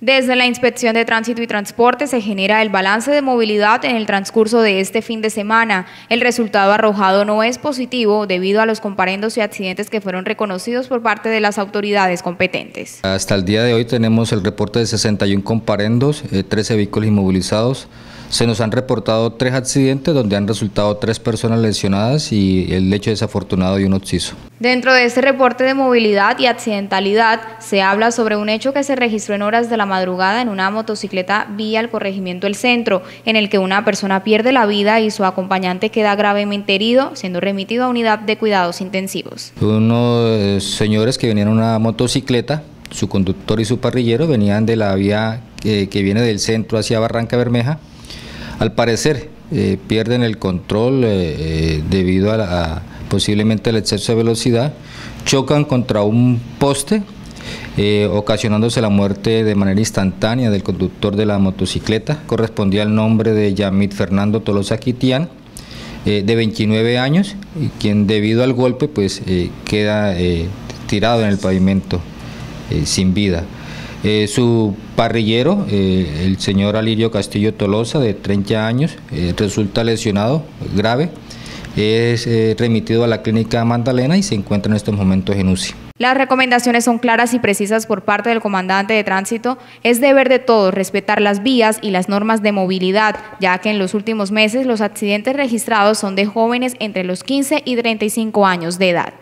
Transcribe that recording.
Desde la Inspección de Tránsito y Transporte se genera el balance de movilidad en el transcurso de este fin de semana. El resultado arrojado no es positivo debido a los comparendos y accidentes que fueron reconocidos por parte de las autoridades competentes. Hasta el día de hoy tenemos el reporte de 61 comparendos, 13 vehículos inmovilizados. Se nos han reportado 3 accidentes donde han resultado 3 personas lesionadas y el hecho desafortunado de un occiso. Dentro de este reporte de movilidad y accidentalidad se habla sobre un hecho que se registró en horas de la madrugada en una motocicleta vía el corregimiento El Centro, en el que una persona pierde la vida y su acompañante queda gravemente herido, siendo remitido a unidad de cuidados intensivos. Unos señores que venían en una motocicleta, su conductor y su parrillero venían de la vía que viene del centro hacia Barranca Bermeja. Al parecer pierden el control debido a posiblemente el exceso de velocidad, chocan contra un poste, ocasionándose la muerte de manera instantánea del conductor de la motocicleta. Correspondía al nombre de Yamit Fernando Tolosa Quitián, de 29 años, quien debido al golpe pues queda tirado en el pavimento sin vida. Su parrillero, el señor Alirio Castillo Tolosa, de 30 años, resulta lesionado grave, es remitido a la clínica Magdalena y se encuentra en estos momentos en UCI. Las recomendaciones son claras y precisas por parte del comandante de tránsito. Es deber de todos respetar las vías y las normas de movilidad, ya que en los últimos meses los accidentes registrados son de jóvenes entre los 15 y 35 años de edad.